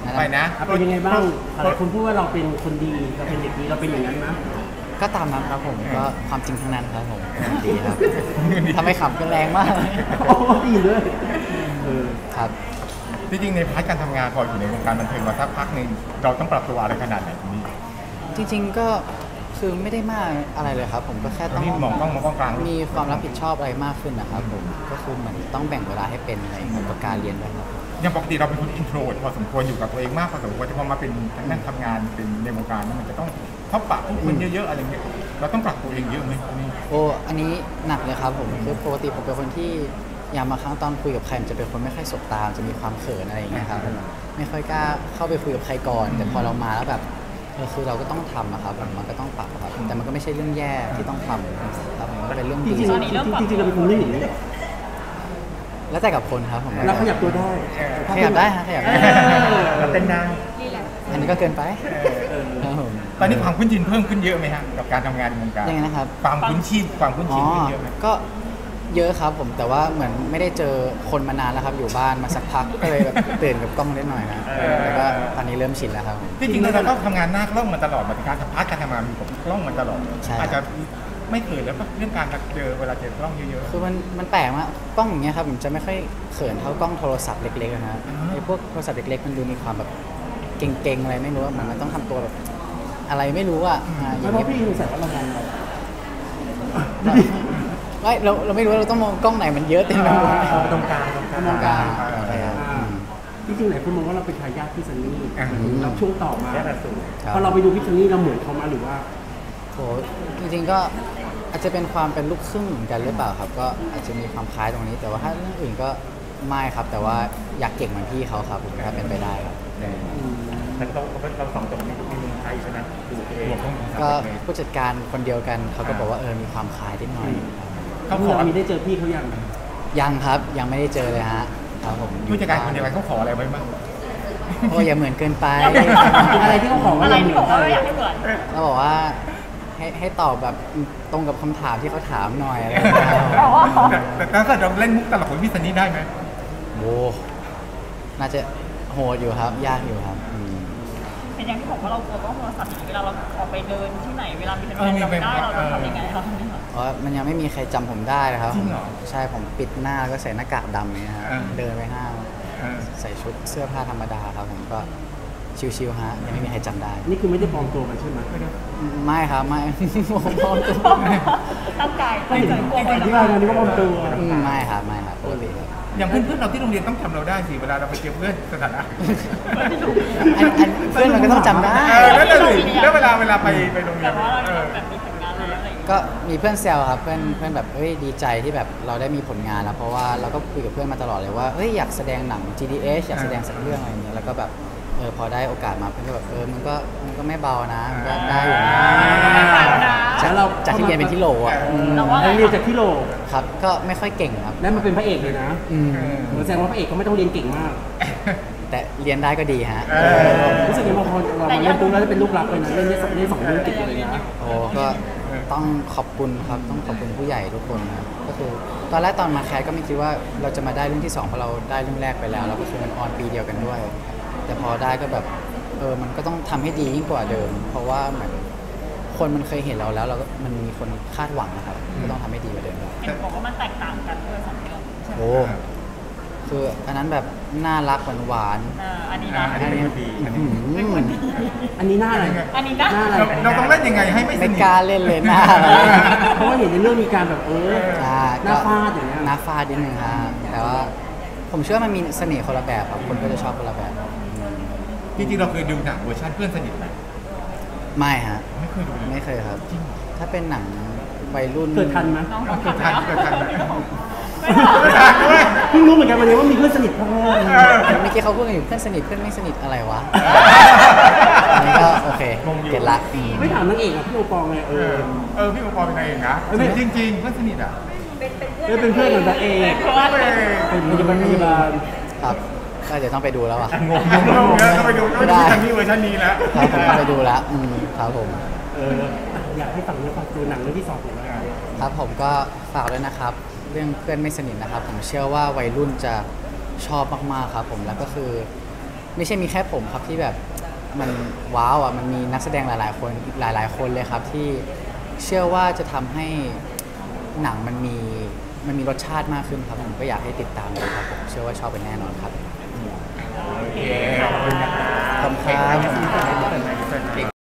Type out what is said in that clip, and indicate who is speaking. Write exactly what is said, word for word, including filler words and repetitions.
Speaker 1: ไปนะ
Speaker 2: เป็นยังไงบ้างหลายคนพูดว่าเราเป็นคนดีเราเป็นเด็กดีเราเป็นอย่างนั้นนะ
Speaker 3: ก็ตามนั้นครับผมก็ความจริงทั้งนั้นครับผมดีครับทำให้ขับกันแรงมาก
Speaker 2: โอ้ดีเลย
Speaker 3: ครับ
Speaker 1: จริงๆในพาร์ทการทำงานพออยู่ในวงการบันเทิงมาสักพักหนึ่งเราต้องปรับตัวอะไรขนาดไหนตรงนี้
Speaker 3: จริงๆก็คือไม่ได้มากอะไรเลยครับผมก็แค่ต้อง
Speaker 1: มองกล้องมองกล้องกลาง
Speaker 3: มีความรับผิดชอบอะไรมากขึ้นนะครับผมก็คือเหมือนต้องแบ่งเวลาให้เป็นอะไรกับการเรียนด้วยครับ
Speaker 1: อย่างปกติเราเป็นคนอินโทรเวิร์ตพอสมควรอยู่กับตัวเองมากพอสมควรแต่พอมาเป็นนั่งทำงานเป็นในวงการมันจะต้องพบปะผู้คนเยอะๆอะไรเงี้ยเราต้องปรับตัวเองเยอะไหม
Speaker 3: โอ้อันนี้หนักเลยครับผมคือปกติผมเป็นคนที่ยามมาครั้งตอนคุยกับใครจะเป็นคนไม่ค่อยสบตาจะมีความเขินอะไรอย่างเงี้ยครับไม่ค่อยกล้าเข้าไปคุยกับใครก่อนแต่พอเรามาแล้วแบบเออคือเราก็ต้องทำอะครับมันก็ต้องปรับครับแต่มันก็ไม่ใช่เรื่องแย่ที่ต้องทำครับมันก็เป็นเรื่องดี
Speaker 2: จริงๆจริงๆเราเป็นคนไม่หนี
Speaker 3: แล้วแต่กับคนครับผม
Speaker 2: เราขยับตัวได้
Speaker 3: ขยับได้ฮะขยับได้
Speaker 1: เราเต้นได้
Speaker 3: อันนี้ก็เกินไป
Speaker 1: ตอนนี้ความคุ้นชินเพิ่มขึ้นเยอะไหมฮะกับการทำงานในวงการ
Speaker 3: ยังไงนะครับ
Speaker 1: ความคุ้นชินความคุ้นชินเยอะไหม
Speaker 3: ก็เยอะครับผมแต่ว่าเหมือนไม่ได้เจอคนมานานแล้วครับอยู่บ้านมาสักพักก็เลยแบบตื่นกับกล้องได้หน่อยนะแต่ก็ตอนนี้เริ่มชินแล้วครับ
Speaker 1: จริงๆเราก็ทำงานหน้ากล้องมาตลอดมาการสัมภาษณ์การทำงานมีกับกล้องมาตลอดอาจจะไม่เขินแล้วก็เรื่องการเจอเวลาเจอกล้องเยอะ
Speaker 3: ๆคือมันมันแปลกมากกล้องอย่างเงี้ยครับผมจะไม่ค่อยเขินเท่ากล้องโทรศัพท์เล็กๆนะฮะไอ้พวกโทรศัพท์เล็กๆมันดูมีความแบบเก่งๆอะไรไม่รู้ว่ามันต้องทำตัวแบบอะไรไม่รู้อ่ะ
Speaker 2: อย่างนี้พี่รู้สึกว่าเราทำ
Speaker 3: ไม่เราเราไม่รู้เราต้องมองกล้องไหนมันเยอะเต็มไปหมด
Speaker 2: ตรงกลางตรงกลางจริงๆหลายคนมองว่าเราเป็นทายาทพี่ซันนี่รับช่วงต่อมาพอเราไปดูพี่ซันนี่เราเหมือนเขามาหรือว่า
Speaker 3: โหจริงๆก็อาจจะเป็นความเป็นลูกครึ่งเหมือนกันหรือเปล่าครับก็อาจจะมีความคล้ายตรงนี้แต่ว่าถ้าเรื่องอื่นก็ไม่ครับแต่ว่าอยากเก่งเหมือนพี่เขาครับถ้าเป็นไปได้ครับ
Speaker 1: แต่เราเราสองคนมีมีเมืองไทยใช่ไหม
Speaker 3: ก็ผู้จัดการคนเดียวกันเขาก็บอกว่าเออมีความคล้ายนิดหน่อย
Speaker 2: เขาขอมีได้เจอพี่เขายัง
Speaker 3: ยังครับยังไม่ได้เจอเลยฮะครับผม
Speaker 1: ผู้จัดการคนเดียวกันเขาขออะไรไว้บ้าง
Speaker 3: โอ้อย่าเหมือนเกินไป
Speaker 2: อะไรที่เขาขอว่าเราเหมือน
Speaker 4: อยากให้เหมือน
Speaker 3: เราบอกว่าให้ให้ตอบแบบตรงกับคำถามที่เขาถามหน่อยอะไร
Speaker 1: แต่ถ้าเกิดเราเล่นมุกตลกของพี่ซันนี่ได้ไหม
Speaker 3: โอ้น่าจะโหดอยู่ครับยากอยู่ครับ
Speaker 4: เป็นอย่างที่บอกว่าเรากลัวว่าโทรศัพท์เวลาเราออกไปเดินที่ไหนเวลามีคนจำได้เราจะทำยังไงเราทำยังไง
Speaker 3: อ๋อมันยังไม่มีใครจำผมได้นะครับใช่ผมปิดหน้าแล้วก็ใส่หน้ากากดำนี่ครับเดินไปห้างใส่ชุดเสื้อผ้าธรรมดาครับผมก็ชิวๆฮะยังไม่มีใครจำได้
Speaker 2: นี่คือไม่ได้ปลอมตัวมันใช่ไหม
Speaker 3: ไม่ครับไม่ปลอมตัว
Speaker 4: ตั้งใจ
Speaker 2: ไม่เห็นที่ว่านี้ก็ปลอมตัว
Speaker 3: ไม่ครับไม่ครับปกติ
Speaker 1: อย่างเพื่อนๆเราที่โรงเรียนต้องจำเราได้สิเวลาเราไปเจอเพื่อนสถานะ
Speaker 3: เพื่อนมันก็ต้องจำได้
Speaker 1: แล้วแล้วเวลาเวลาไปไปโรงเรียน
Speaker 3: ก็มีเพื่อนแซวครับเพื่อนเพื่อนแบบเฮ้ยดีใจที่แบบเราได้มีผลงานแล้วเพราะว่าเราก็คุยกับเพื่อนมาตลอดเลยว่าเฮ้ยอยากแสดงหนัง จี ดี เอช อยากแสดงสักเรื่องอะไรอย่างเงี้ยแล้วก็แบบเออพอได้โอกาสมาเพื่อนก็แบบเออมันก็มันก็ไม่เบานะมันก็ได้อยู่นะจากเราจากที่เรียนเป็นที่โหลอ่ะ
Speaker 2: เราเรียนจากที่โหล
Speaker 3: ครับก็ไม่ค่อยเก่งครับ
Speaker 2: แล้วมาเป็นพระเอกเลยนะแสดงว่าพระเอกก็ไม่ต้องเรียนเก่งมาก
Speaker 3: แต่เรียนได้ก็ดีฮะ
Speaker 2: รู้สึกยังพอเราเล่นปุ๊บแล้วเป็นลูกรักเลยนะเล่นได้เล่นสองเรื่องติดเลยนะ
Speaker 3: โอ้ก็ต้องขอบคุณครับต้องขอบคุณผู้ใหญ่ทุกคนนะก็คือตอนแรกตอนมาแคสก็ไม่คิดว่าเราจะมาได้เรื่องที่สองเพราะเราได้เรื่องแรกไปแล้วแล้วก็คือมันออนปีเดียวกันด้วยแต่พอได้ก็แบบเออมันก็ต้องทำให้ดียิ่งกว่าเดิมเพราะว่าเหมือนคนมันเคยเห็นเราแล้วเราก็มันมีคนคาดหวังนะครับก็ต้องทำให้ดีกว่าเดิม
Speaker 4: เห็นบอกว่ามันแตกต่างกันด้วยสองเรื่อง
Speaker 3: โอ้คืออันนั้นแบบน่ารักหวานหวาน
Speaker 4: อันนี้นะ
Speaker 1: อันนี้ดี
Speaker 2: อันนี้หน้าอะไร
Speaker 4: อันนี้หน้า
Speaker 1: เราต้องเล่นยังไงให้ไม่
Speaker 3: ไม่กล้าเล่นเลยหน้า
Speaker 2: เพราะว่าเห็นในเรื่องมีการแบบเออหน้าฟาดอย่างเงี้ย
Speaker 3: หน้าฟาดนิดนึงฮะแต่ว่าผมเชื่อมันมีเสน่ห์คนละแบบครับคนก็จะชอบคนละแบบ
Speaker 1: จริงๆเราเคยดูหนังเวอร์ชันเพื่อนสนิทไหม
Speaker 3: ไม่ฮะ
Speaker 1: ไม่เคยดู
Speaker 3: ไม่เคยครับถ้าเป็นหนังวัยรุ่น
Speaker 2: เกิดทันไหม
Speaker 1: เกิดทันเกิดทัน
Speaker 2: เพิ่งรู้เหมือนกันวันนี้ว่ามีเพื่อนสนิทพ่อ
Speaker 3: เมื่อกี้เขาพูดกันอยู่เพื่อนสนิทเพื่อนไม่สนิทอะไรวะอันนี้ก็โอเคเก็ตละ
Speaker 2: ไม่ถามนางเอกอะพี่โอปองไงเออ
Speaker 1: เออพี่โอปองเป็นนางเอกนะจริงๆเพื่อนสนิทอ่ะ
Speaker 2: เป็นเพื่อนกับนางเอกเป็นพยาบาลพยาบาล
Speaker 3: ครับก็จะต้องไปดูแล้วอ่ะ
Speaker 1: งงงงต้องไปดูต้องไปดูทางนี้เวอร์ชันนี้แล้ว
Speaker 3: ครับผมต้องไปดูแล้วอืมครับผม
Speaker 2: เอออยากให้ฝั่งนี้ฝากดูหนังเรื่องที่สองของเรา
Speaker 3: ครับผมก็ฝากด้วยนะครับเรื่องเพื่อนไม่สนิทนะครับผมเชื่อว่าวัยรุ่นจะชอบมากๆครับผมแล้วก็คือไม่ใช่มีแค่ผมครับที่แบบมันว้าวอ่ะมันมีนักแสดงหลายๆคนหลายๆคนเลยครับที่เชื่อว่าจะทำให้หนังมันมีมันมีรสชาติมากขึ้นครับผมก็อยากให้ติดตามดูครับผมเชื่อว่าชอบเป็นแน่นอนครับ
Speaker 1: โอเคขอบคุณครับ
Speaker 3: ขอบคุณครับ